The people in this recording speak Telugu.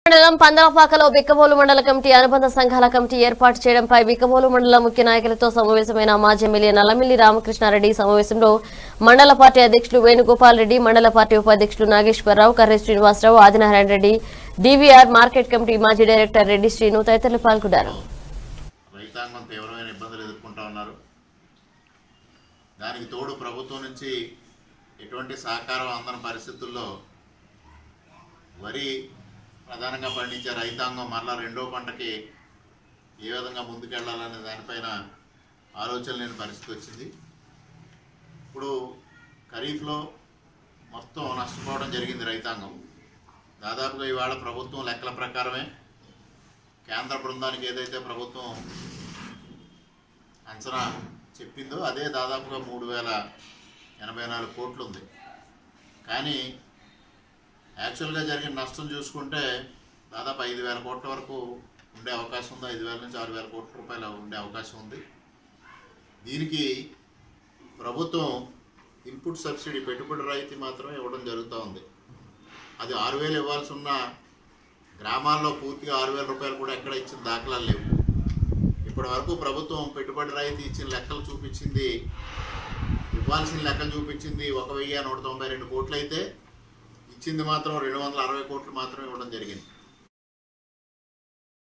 మండలం పందలపాకలో బిక్కబోలు మండల కమిటీ అనుబంధ సంఘాల కమిటీ ఏర్పాటు చేయడంపై బిక్కబోలు మండల ముఖ్య నాయకులతో సమావేశమైన మాజీ ఎమ్మెల్యే నల్లమిల్లి రామకృష్ణారెడ్డి సమావేశంలో మండల పార్టీ అధ్యక్షులు వేణుగోపాల్ రెడ్డి, మండల పార్టీ ఉపాధ్యక్షులు Nageswararao, Karre Srinivasarao, Adinarayana Reddy, DVR market committee మాజీ డైరెక్టర్ రెడ్డి శ్రీను తదితరులు పాల్గొన్నారు. రైతాంగం తీవ్రమైన ఇబ్బందులు ఎదుర్కొంటా ఉన్నారు. దానికి తోడు ప్రభుత్వం నుంచి ఎటువంటి సహకారం అందని పరిస్థితుల్లో వరి ప్రధానంగా పండించే రైతాంగం మరలా రెండో పంటకి ఏ విధంగా ముందుకెళ్లాలనే దానిపైన ఆలోచన లేని పరిస్థితి వచ్చింది. ఇప్పుడు ఖరీఫ్లో మొత్తం నష్టపోవడం జరిగింది రైతాంగం. దాదాపుగా ఇవాళ ప్రభుత్వం లెక్కల ప్రకారమే కేంద్ర బృందానికి ఏదైతే ప్రభుత్వం అంచనా చెప్పిందో అదే దాదాపుగా 3084 కోట్లు ఉంది. కానీ యాక్చువల్గా జరిగిన నష్టం చూసుకుంటే దాదాపు 5000 కోట్ల వరకు ఉండే అవకాశం ఉంది. 5000 నుంచి 6000 కోట్ల రూపాయలు ఉండే అవకాశం ఉంది. దీనికి ప్రభుత్వం ఇన్పుట్ సబ్సిడీ పెట్టుబడి రాయితీ మాత్రమే ఇవ్వడం జరుగుతూ ఉంది. అది 6000 ఇవ్వాల్సి ఉన్న గ్రామాల్లో పూర్తిగా 6000 రూపాయలు కూడా ఎక్కడ ఇచ్చిన దాఖలాలు లేవు. ఇప్పటి వరకు ప్రభుత్వం పెట్టుబడి రాయితీ ఇచ్చిన లెక్కలు చూపించింది, ఇవ్వాల్సిన లెక్కలు చూపించింది 1192 కోట్లు అయితే ఇచ్చింది మాత్రం 260 కోట్లు మాత్రమే ఇవ్వడం జరిగింది.